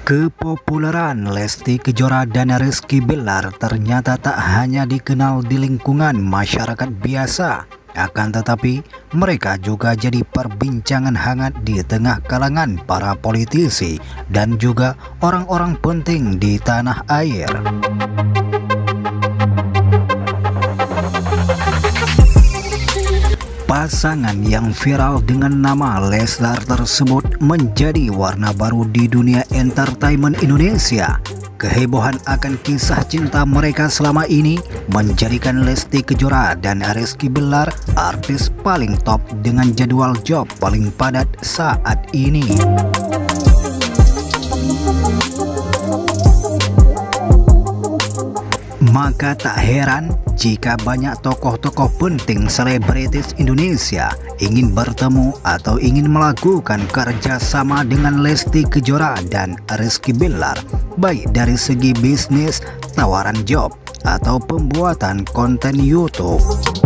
Kepopuleran Lesti Kejora dan Rizky Bilar ternyata tak hanya dikenal di lingkungan masyarakat biasa, akan tetapi mereka juga jadi perbincangan hangat di tengah kalangan para politisi dan juga orang-orang penting di tanah air. Pasangan yang viral dengan nama Leslar tersebut menjadi warna baru di dunia entertainment Indonesia. Kehebohan akan kisah cinta mereka selama ini menjadikan Lesti Kejora dan Rizky Bilar artis paling top dengan jadwal job paling padat saat ini. Maka tak heran jika banyak tokoh-tokoh penting selebritis Indonesia ingin bertemu atau ingin melakukan kerjasama dengan Lesti Kejora dan Rizky Bilar, baik dari segi bisnis, tawaran job, atau pembuatan konten YouTube.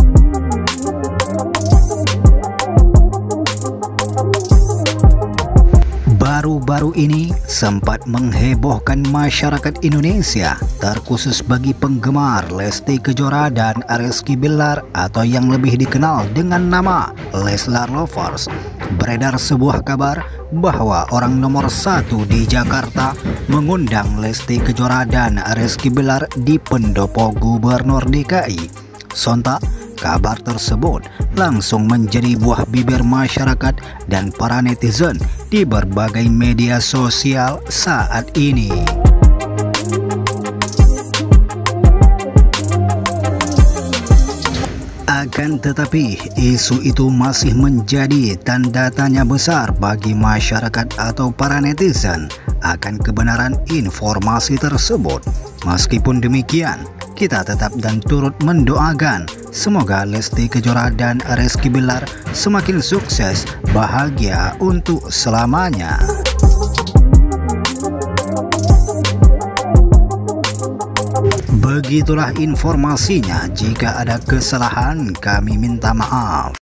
Baru-baru ini sempat menghebohkan masyarakat Indonesia, terkhusus bagi penggemar Lesti Kejora dan Rizky Bilar atau yang lebih dikenal dengan nama Leslar Lovers. Beredar sebuah kabar bahwa orang nomor 1 di Jakarta mengundang Lesti Kejora dan Rizky Bilar di pendopo Gubernur DKI. Sontak kabar tersebut langsung menjadi buah bibir masyarakat dan para netizen di berbagai media sosial saat ini. Akan tetapi, isu itu masih menjadi tanda tanya besar bagi masyarakat atau para netizen akan kebenaran informasi tersebut. Meskipun demikian, kita tetap dan turut mendoakan semoga Lesti Kejora dan Rizky Bilar semakin sukses, bahagia untuk selamanya. Begitulah informasinya. Jika ada kesalahan, kami minta maaf.